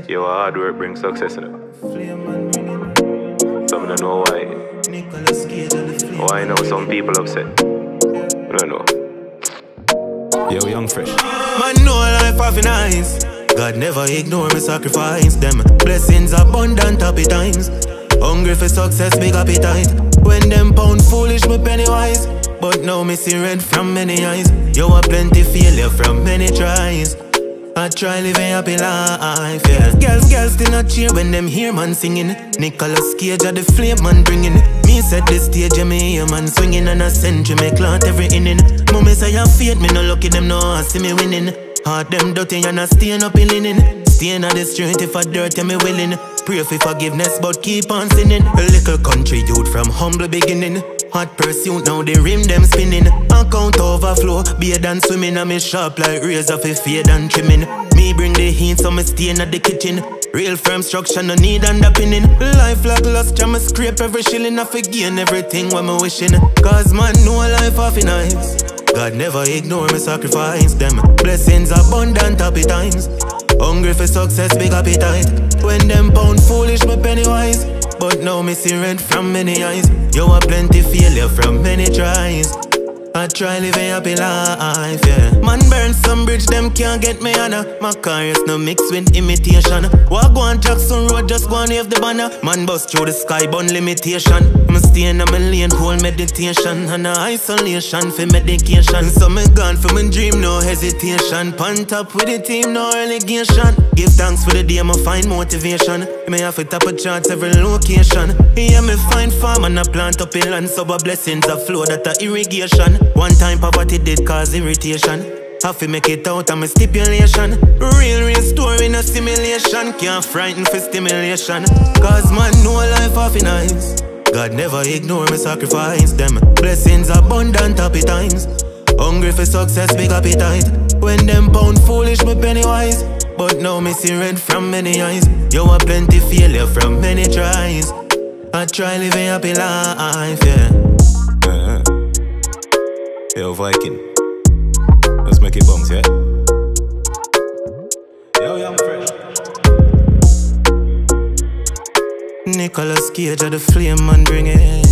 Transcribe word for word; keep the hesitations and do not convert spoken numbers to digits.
Yo, hard work brings success, you know. Some don't know why. Why now some people upset? I don't know. Yo, Young Fresh. Man, no life have in eyes. God never ignore me sacrifice. Them blessings abundant happy times. Hungry for success, big appetite. When them pound foolish, me penny wise. But now me see red from many eyes. Yo, a plenty failure from many tries. I try living happy life, yeah. Girls, girls still not cheer when them hear man singing. Nicolas Cage at the flame man bringing. Me set the stage, yeah, me hear man swinging. And a century me clout every inning. Mommy say I faith, me no lucky them no I see me winning. Heart them dirty and I stain up in linen. Stain on the street if I dirty me willing. Pray for forgiveness but keep on sinning. A little country youth from humble beginning. Hot pursuit now the rim them spinning. Account overflow, beer than swimming. And me sharp like razor for fade and trimming. Me bring the heat so me stay in the kitchen. Real firm structure no need underpinning. Life like lust, jam me scrape every shilling. I gain everything when me wishing. Cause man know life off in eyes. God never ignore me sacrifice. Them blessings abundant happy times. Hungry for success, big appetite. When them pound foolish, me penny wise. But now me see red from many eyes. Yo, a plenty failure from many tries. I try living happy life, yeah. Man burn some bridge, them can't get me honor. My career's no mix with imitation. Walk go on Jackson Road, just go on wave the banner. Man bust through the sky, bun limitation. I'm staying on my lane, whole meditation. And a isolation for medication. So me gone for my dream, no hesitation. Pan top with the team, no relegation. Give thanks for the day, I find motivation. Me have to top a charts every location. Yeah, me find farm and I plant up in land. So a blessings a flow that a irrigation. One time poverty did cause irritation. Have to make it out of my stipulation. Real, real story, no simulation. Can't frighten for stimulation. Cause man know life off in eyes. God never ignore me sacrifice. Them blessings abundant happy times. Hungry for success, big appetite. When them pound foolish, me penny wise. But now me see red from many eyes. Yo, a plenty failure from many tries. I try living happy life, yeah. Uh-huh. Yo, Viking. Let's make it bounce, yeah? Yo, Young Fresh. Nicolas Cage at the flame man bring it.